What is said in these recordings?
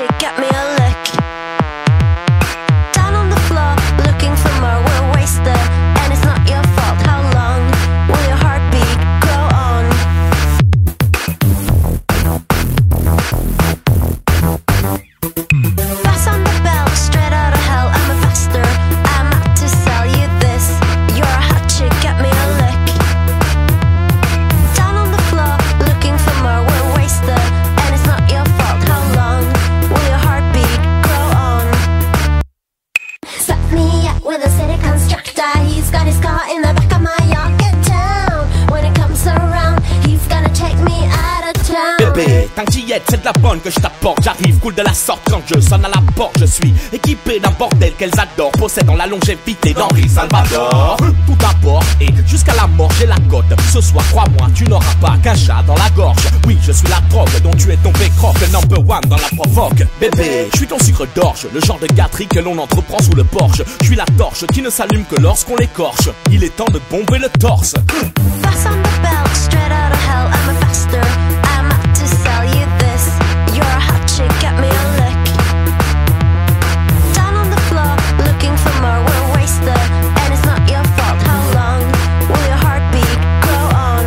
chick, get me a lick. Down on the floor, looking for more, we're wasted, and it's not your fault. How long will your heartbeat go on? Pass on the bell, straight out of hell, I'm a faster, I'm out to sell you this. You're a hot chick, get me a lick. Down on the floor, looking for more, we're wasted, and it's not your fault. How long will your heartbeat grow on? Set me up with a city constructor, he's got his car in the back of my yard. Get down, when it comes around, he's gonna take me out of town. Bébé, tant que j'y es, c'est de la bonne que je t'apporte. J'arrive cool de la sorte quand je sonne à la porte. Je suis équipé d'un bordel qu'elles adorent, possédant la longévité d'Henri Salvador. Tout d'abord et jusqu'à la mort j'ai la cote. Ce soir crois-moi, tu n'auras pas qu'un chat dans la gorge. Oui, je suis la drogue dont tu es tombé croque, number one dans la provoque. Bébé, je suis ton sucre d'orge, le genre de gâterie que l'on entreprend sous le porche. Je suis la torche qui ne s'allume que lorsqu'on l'écorche. Il est temps de bomber le torse. Pass on the bell, straight out of hell, I'm a faster, I'm out to sell you this. You're a hot chick, get me a lick. Down on the floor, looking for more, we're wasted, and it's not your fault. How long will your heartbeat grow on?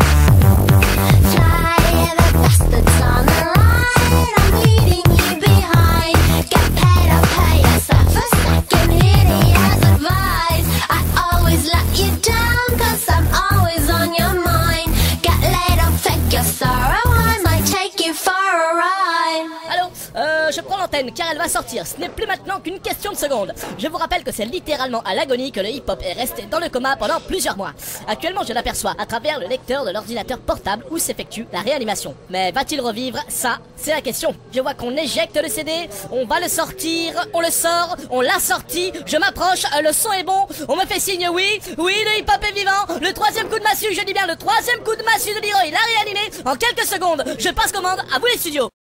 Fly the bastards on the line, I'm leading you behind. Get paid, I'll pay yourself a second, hideous advice. I always let you down, cause I'm always on your mind. Get laid, I'll fake your sorrow, I might take you for a ride. Allô, je prends l'antenne car elle va sortir. Ce n'est plus maintenant qu'une question de secondes. Je vous rappelle que c'est littéralement à l'agonie que le hip-hop est resté dans le coma pendant plusieurs mois. Actuellement, je l'aperçois à travers le lecteur de l'ordinateur portable où s'effectue la réanimation. Mais va-t-il revivre? Ça, c'est la question. Je vois qu'on éjecte le CD, on va le sortir, on le sort, on l'a sorti, je m'approche, le son est bon, on me fait signe oui, oui, le hip-hop est vivant. Le troisième coup de massue, je dis bien le troisième coup de massue de Leroy, il a réanimé en quelques secondes. Je passe commande, à vous les studios.